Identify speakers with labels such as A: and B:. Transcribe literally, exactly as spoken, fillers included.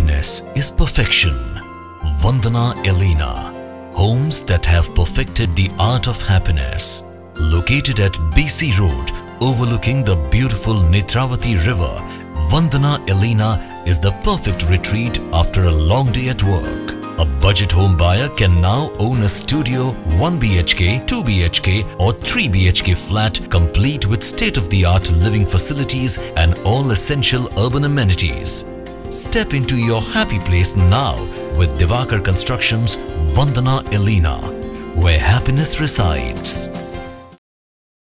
A: happiness is perfection. Vandana Elena, homes that have perfected the art of happiness. Located at B C Road, overlooking the beautiful Netravati River, Vandana Elena is the perfect retreat after a long day at work. A budget home buyer can now own a studio, one B H K, two B H K or three B H K flat complete with state-of-the-art living facilities and all essential urban amenities. Step into your happy place now with Divakar Constructions, Vandana Elena, where happiness resides.